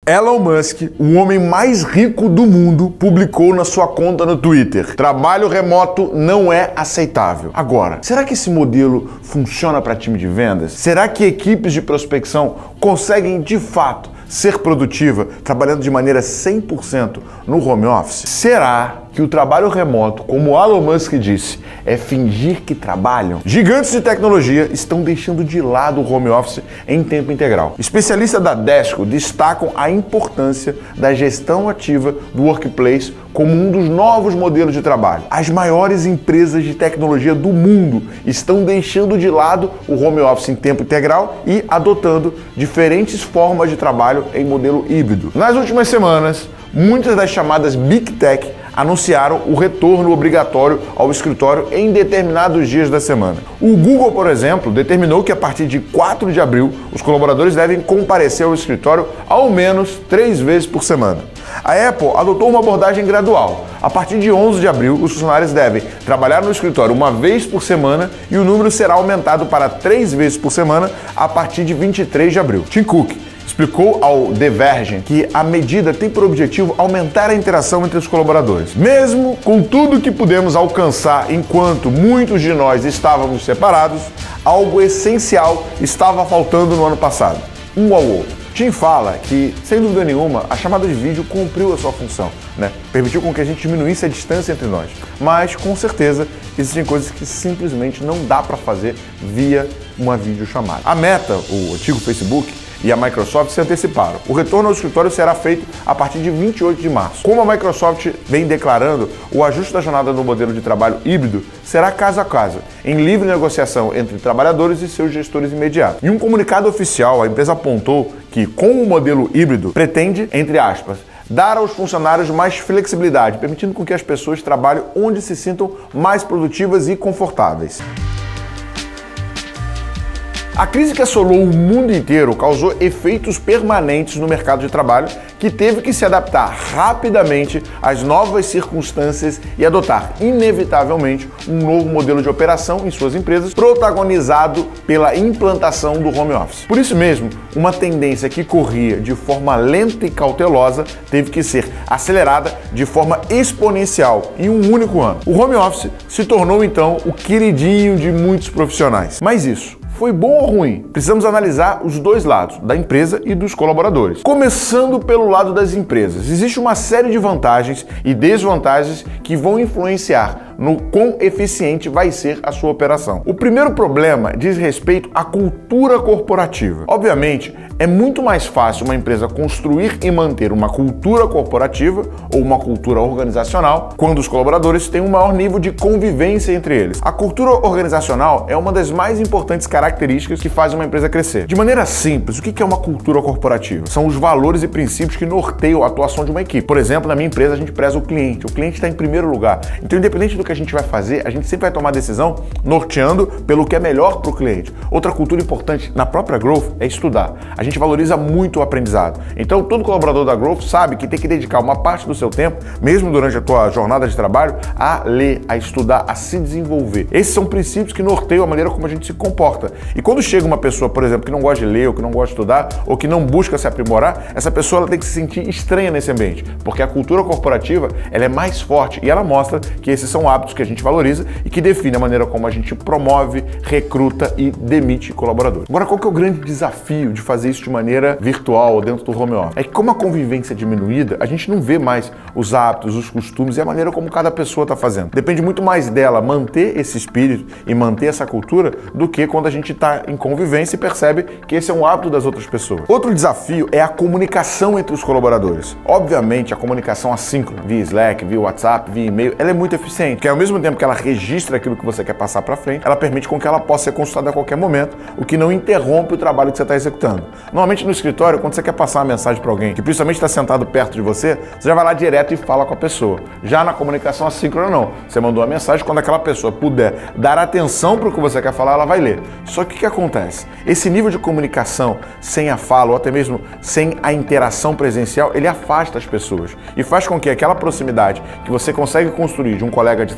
Elon Musk, o homem mais rico do mundo, publicou na sua conta no Twitter: trabalho remoto não é aceitável. Agora, será que esse modelo funciona para time de vendas? Será que equipes de prospecção conseguem de fato ser produtiva trabalhando de maneira 100% no home office? Será que o trabalho remoto, como Elon Musk disse, é fingir que trabalham? Gigantes de tecnologia estão deixando de lado o home office em tempo integral. Especialistas da Desco destacam a importância da gestão ativa do workplace como um dos novos modelos de trabalho. As maiores empresas de tecnologia do mundo estão deixando de lado o home office em tempo integral e adotando diferentes formas de trabalho em modelo híbrido. Nas últimas semanas, muitas das chamadas Big Tech anunciaram o retorno obrigatório ao escritório em determinados dias da semana. O Google, por exemplo, determinou que a partir de 4 de abril, os colaboradores devem comparecer ao escritório ao menos 3 vezes por semana. A Apple adotou uma abordagem gradual. A partir de 11 de abril, os funcionários devem trabalhar no escritório uma vez por semana e o número será aumentado para 3 vezes por semana a partir de 23 de abril. Tim Cook explicou ao The Verge que a medida tem por objetivo aumentar a interação entre os colaboradores. Mesmo com tudo que pudemos alcançar enquanto muitos de nós estávamos separados, algo essencial estava faltando no ano passado: um ao outro. Tim fala que, sem dúvida nenhuma, a chamada de vídeo cumpriu a sua função, Permitiu com que a gente diminuísse a distância entre nós. Mas, com certeza, existem coisas que simplesmente não dá para fazer via uma videochamada. A Meta, o antigo Facebook, e a Microsoft se anteciparam. O retorno ao escritório será feito a partir de 28 de março. Como a Microsoft vem declarando, o ajuste da jornada no modelo de trabalho híbrido será caso a caso, em livre negociação entre trabalhadores e seus gestores imediatos. Em um comunicado oficial, a empresa apontou que, com o modelo híbrido, pretende, entre aspas, dar aos funcionários mais flexibilidade, permitindo com que as pessoas trabalhem onde se sintam mais produtivas e confortáveis. A crise que assolou o mundo inteiro causou efeitos permanentes no mercado de trabalho, que teve que se adaptar rapidamente às novas circunstâncias e adotar, inevitavelmente, um novo modelo de operação em suas empresas, protagonizado pela implantação do home office. Por isso mesmo, uma tendência que corria de forma lenta e cautelosa teve que ser acelerada de forma exponencial em um único ano. O home office se tornou, então, o queridinho de muitos profissionais. Mas isso foi bom ou ruim? Precisamos analisar os dois lados, da empresa e dos colaboradores. Começando pelo lado das empresas, existe uma série de vantagens e desvantagens que vão influenciar no quão eficiente vai ser a sua operação. O primeiro problema diz respeito à cultura corporativa. Obviamente, é muito mais fácil uma empresa construir e manter uma cultura corporativa ou uma cultura organizacional quando os colaboradores têm um maior nível de convivência entre eles. A cultura organizacional é uma das mais importantes características que faz uma empresa crescer. De maneira simples, o que é uma cultura corporativa? São os valores e princípios que norteiam a atuação de uma equipe. Por exemplo, na minha empresa a gente preza o cliente está em primeiro lugar. Então, independente do que a gente vai fazer, a gente sempre vai tomar decisão norteando pelo que é melhor para o cliente. Outra cultura importante na própria Growth é estudar. A gente valoriza muito o aprendizado. Então, todo colaborador da Growth sabe que tem que dedicar uma parte do seu tempo, mesmo durante a tua jornada de trabalho, a ler, a estudar, a se desenvolver. Esses são princípios que norteiam a maneira como a gente se comporta. E quando chega uma pessoa, por exemplo, que não gosta de ler, ou que não gosta de estudar, ou que não busca se aprimorar, essa pessoa ela tem que se sentir estranha nesse ambiente, porque a cultura corporativa ela é mais forte e ela mostra que esses são hábitos que a gente valoriza e que define a maneira como a gente promove, recruta e demite colaboradores. Agora, qual que é o grande desafio de fazer isso de maneira virtual ou dentro do home office? É que como a convivência é diminuída, a gente não vê mais os hábitos, os costumes e a maneira como cada pessoa está fazendo. Depende muito mais dela manter esse espírito e manter essa cultura do que quando a gente está em convivência e percebe que esse é um hábito das outras pessoas. Outro desafio é a comunicação entre os colaboradores. Obviamente, a comunicação assíncrona, via Slack, via WhatsApp, via e-mail, ela é muito eficiente, porque ao mesmo tempo que ela registra aquilo que você quer passar para frente, ela permite com que ela possa ser consultada a qualquer momento, o que não interrompe o trabalho que você está executando. Normalmente no escritório, quando você quer passar uma mensagem para alguém que principalmente está sentado perto de você, você já vai lá direto e fala com a pessoa. Já na comunicação assíncrona não. Você mandou uma mensagem, quando aquela pessoa puder dar atenção para o que você quer falar, ela vai ler. Só que o que acontece? Esse nível de comunicação sem a fala ou até mesmo sem a interação presencial, ele afasta as pessoas e faz com que aquela proximidade que você consegue construir de um colega de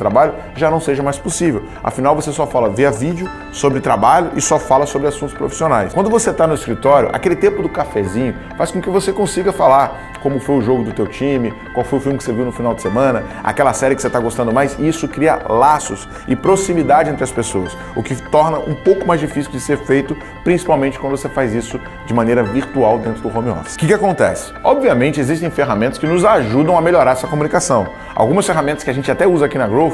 trabalho já não seja mais possível. Afinal, você só fala via vídeo sobre trabalho e só fala sobre assuntos profissionais. Quando você está no escritório, aquele tempo do cafezinho faz com que você consiga falar como foi o jogo do teu time, qual foi o filme que você viu no final de semana, aquela série que você está gostando mais, e isso cria laços e proximidade entre as pessoas, o que torna um pouco mais difícil de ser feito, principalmente quando você faz isso de maneira virtual dentro do home office. O que acontece? Obviamente existem ferramentas que nos ajudam a melhorar essa comunicação. Algumas ferramentas que a gente até usa aqui na Growth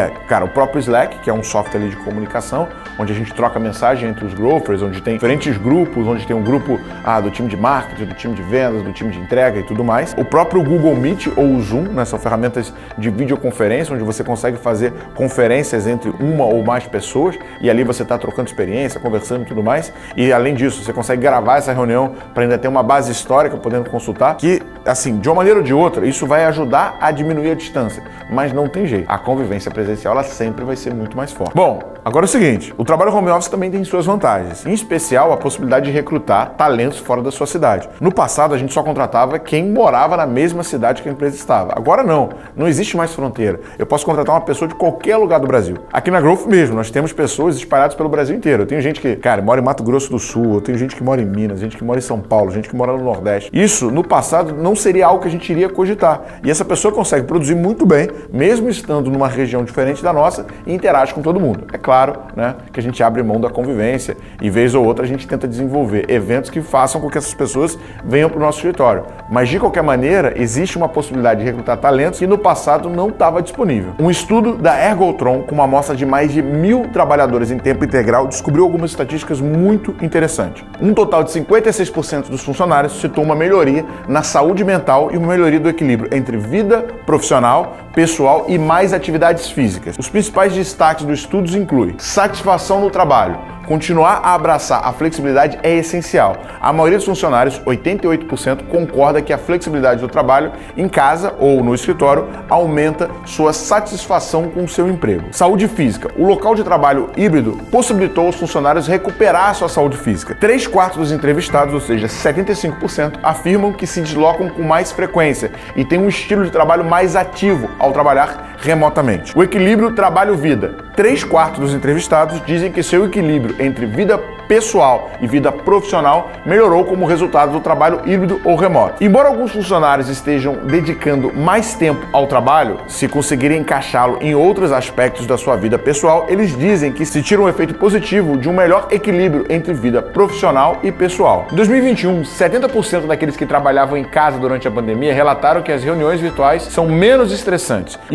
o próprio Slack, que é um software ali de comunicação, onde a gente troca mensagem entre os Growthers, onde tem diferentes grupos, onde tem um grupo do time de marketing, do time de vendas, do time de entrega e tudo mais. O próprio Google Meet ou o Zoom, né, são ferramentas de videoconferência, onde você consegue fazer conferências entre uma ou mais pessoas e ali você está trocando experiência, conversando e tudo mais. E além disso, você consegue gravar essa reunião para ainda ter uma base histórica podendo consultar, que, assim, de uma maneira ou de outra, isso vai ajudar a diminuir a distância, mas não tem jeito. A convivência presencial, ela sempre vai ser muito mais forte. Bom, agora é o seguinte, o trabalho home office também tem suas vantagens, em especial a possibilidade de recrutar talentos fora da sua cidade. No passado, a gente só contratava quem morava na mesma cidade que a empresa estava. Agora não existe mais fronteira. Eu posso contratar uma pessoa de qualquer lugar do Brasil. Aqui na Growth mesmo, nós temos pessoas espalhadas pelo Brasil inteiro. Eu tenho gente que, mora em Mato Grosso do Sul, eu tenho gente que mora em Minas, gente que mora em São Paulo, gente que mora no Nordeste. Isso, no passado, não seria algo que a gente iria cogitar. E essa pessoa consegue produzir muito bem, mesmo estando numa região diferente da nossa, e interage com todo mundo. É claro, né, que a gente abre mão da convivência e, vez ou outra, a gente tenta desenvolver eventos que façam com que essas pessoas venham para o nosso escritório. Mas, de qualquer maneira, existe uma possibilidade de recrutar talentos que no passado não estava disponível. Um estudo da Ergotron, com uma amostra de mais de 1.000 trabalhadores em tempo integral, descobriu algumas estatísticas muito interessantes. Um total de 56% dos funcionários citou uma melhoria na saúde mental e uma melhoria do equilíbrio entre vida profissional, pessoal e mais atividades físicas. Os principais destaques do estudo incluem satisfação no trabalho. Continuar a abraçar a flexibilidade é essencial. A maioria dos funcionários, 88%, concorda que a flexibilidade do trabalho em casa ou no escritório aumenta sua satisfação com o seu emprego. Saúde física. O local de trabalho híbrido possibilitou aos funcionários recuperar sua saúde física. 3/4 dos entrevistados, ou seja, 75%, afirmam que se deslocam com mais frequência e têm um estilo de trabalho mais ativo ao trabalhar remotamente. O equilíbrio trabalho-vida. 3/4 dos entrevistados dizem que seu equilíbrio entre vida pessoal e vida profissional melhorou como resultado do trabalho híbrido ou remoto. Embora alguns funcionários estejam dedicando mais tempo ao trabalho, se conseguirem encaixá-lo em outros aspectos da sua vida pessoal, eles dizem que se tira um efeito positivo de um melhor equilíbrio entre vida profissional e pessoal. Em 2021, 70% daqueles que trabalhavam em casa durante a pandemia relataram que as reuniões virtuais são menos estressantes e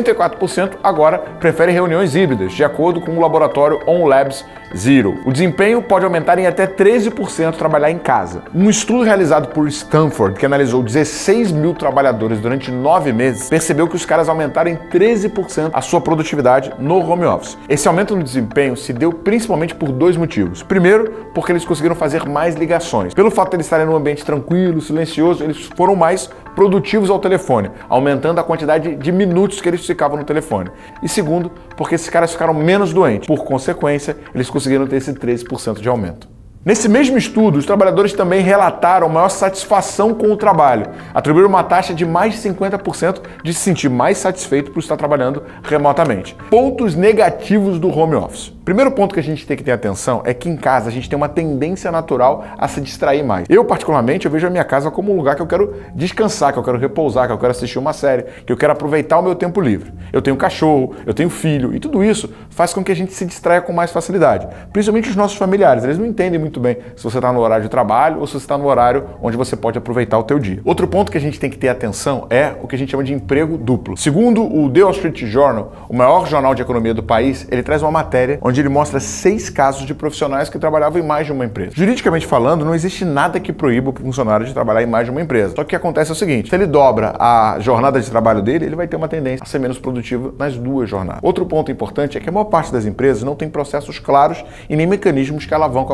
64% agora preferem reuniões híbridas, de acordo com o laboratório OnLabs Zero. O desempenho pode aumentar em até 13% trabalhar em casa. Um estudo realizado por Stanford, que analisou 16.000 trabalhadores durante 9 meses, percebeu que os caras aumentaram em 13% a sua produtividade no home office. Esse aumento no desempenho se deu principalmente por 2 motivos. Primeiro, porque eles conseguiram fazer mais ligações. Pelo fato de eles estarem num ambiente tranquilo, silencioso, eles foram mais produtivos ao telefone, aumentando a quantidade de minutos que eles ficavam no telefone. E segundo, porque esses caras ficaram menos doentes. Por consequência, eles conseguiram ter esse 13% de aumento. Nesse mesmo estudo, os trabalhadores também relataram maior satisfação com o trabalho, atribuíram uma taxa de mais de 50% de se sentir mais satisfeito por estar trabalhando remotamente. Pontos negativos do home office. Primeiro ponto que a gente tem que ter atenção é que em casa a gente tem uma tendência natural a se distrair mais. Eu, particularmente, eu vejo a minha casa como um lugar que eu quero descansar, que eu quero repousar, que eu quero assistir uma série, que eu quero aproveitar o meu tempo livre. Eu tenho cachorro, eu tenho filho e tudo isso faz com que a gente se distraia com mais facilidade. Principalmente os nossos familiares, eles não entendem muito bem se você está no horário de trabalho ou se você está no horário onde você pode aproveitar o teu dia. Outro ponto que a gente tem que ter atenção é o que a gente chama de emprego duplo. Segundo o The Wall Street Journal, o maior jornal de economia do país, ele traz uma matéria onde ele mostra 6 casos de profissionais que trabalhavam em mais de uma empresa. Juridicamente falando, não existe nada que proíba o funcionário de trabalhar em mais de uma empresa. Só que o que acontece é o seguinte, se ele dobra a jornada de trabalho dele, ele vai ter uma tendência a ser menos produtivo nas 2 jornadas. Outro ponto importante é que a maior parte das empresas não tem processos claros e nem mecanismos que alavancam a produtividade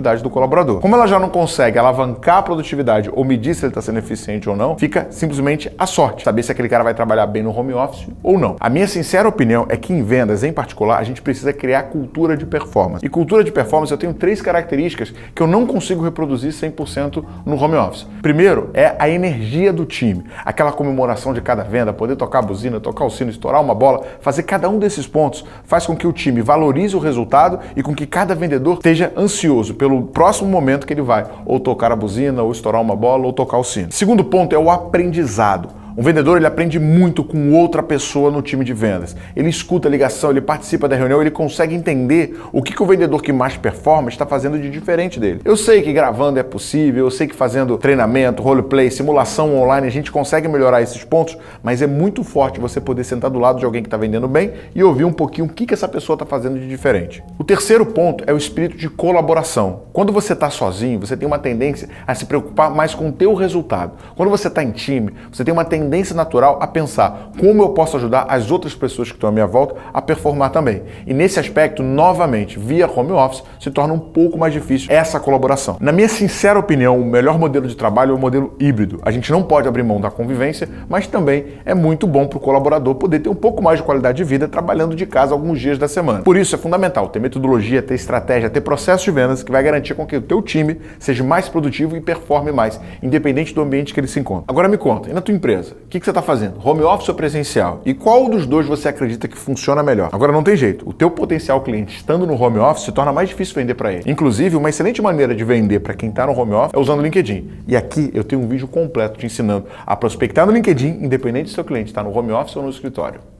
produtividade do colaborador. Como ela já não consegue alavancar a produtividade ou medir se ele está sendo eficiente ou não, fica simplesmente a sorte, saber se aquele cara vai trabalhar bem no home office ou não. A minha sincera opinião é que em vendas, em particular, a gente precisa criar cultura de performance. E cultura de performance eu tenho 3 características que eu não consigo reproduzir 100% no home office. Primeiro é a energia do time, aquela comemoração de cada venda, poder tocar a buzina, tocar o sino, estourar uma bola, fazer cada um desses pontos faz com que o time valorize o resultado e com que cada vendedor esteja ansioso pelo próximo momento que ele vai ou tocar a buzina, ou estourar uma bola, ou tocar o sino. Segundo ponto é o aprendizado. Um vendedor, ele aprende muito com outra pessoa no time de vendas. Ele escuta a ligação, ele participa da reunião, ele consegue entender o que o vendedor que mais performa está fazendo de diferente dele. Eu sei que gravando é possível, eu sei que fazendo treinamento, roleplay, simulação online, a gente consegue melhorar esses pontos, mas é muito forte você poder sentar do lado de alguém que está vendendo bem e ouvir um pouquinho o que essa pessoa está fazendo de diferente. O terceiro ponto é o espírito de colaboração. Quando você está sozinho, você tem uma tendência a se preocupar mais com o teu resultado. Quando você está em time, você tem uma tendência natural a pensar como eu posso ajudar as outras pessoas que estão à minha volta a performar também. E nesse aspecto, novamente, via home office, se torna um pouco mais difícil essa colaboração. Na minha sincera opinião, o melhor modelo de trabalho é o modelo híbrido. A gente não pode abrir mão da convivência, mas também é muito bom para o colaborador poder ter um pouco mais de qualidade de vida trabalhando de casa alguns dias da semana. Por isso é fundamental ter metodologia, ter estratégia, ter processo de vendas que vai garantir com que o teu time seja mais produtivo e performe mais, independente do ambiente que ele se encontra. Agora me conta, e na tua empresa? O que você está fazendo? Home office ou presencial? E qual dos dois você acredita que funciona melhor? Agora não tem jeito. O teu potencial cliente estando no home office se torna mais difícil vender para ele. Inclusive, uma excelente maneira de vender para quem está no home office é usando o LinkedIn. E aqui eu tenho um vídeo completo te ensinando a prospectar no LinkedIn, independente se seu cliente está no home office ou no escritório.